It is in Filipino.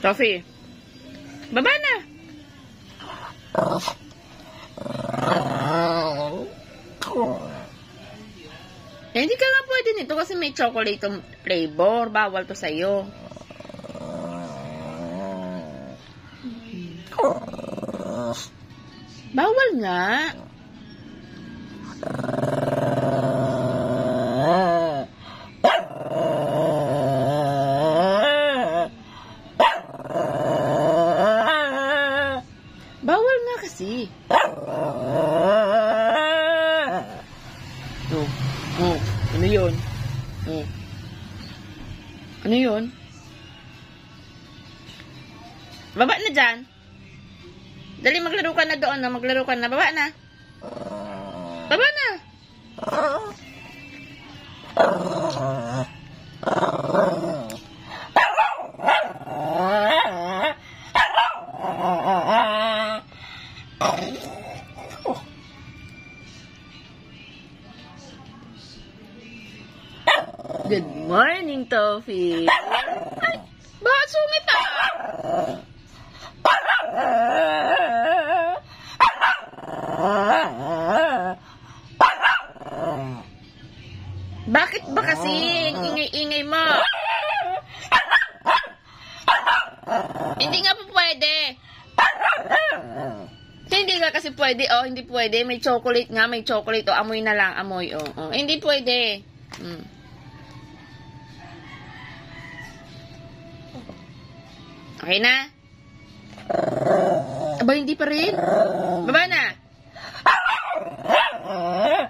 Toffee. Baba na. Hindi ka nga pwede nito kasi may chocolate flavor. Bawal to sa'yo. Bawal nga. Bawal nga kasi. Oh, ano yun? Oh. Ano yun? Baba na dyan. Dali, maglaro ka na doon. Maglaro ka na. Baba na. Baba na. Good morning, Toffee. Ay, bakit sungit ah? Bakit ba kasi ingay-ingay mo? Hindi nga po pwede. Hindi nga kasi pwede. Oh, hindi pwede. May chocolate nga, may chocolate. Oh, amoy na lang, amoy. Oh. Hindi pwede. Okay na? Aba, hindi pa rin? Baba na.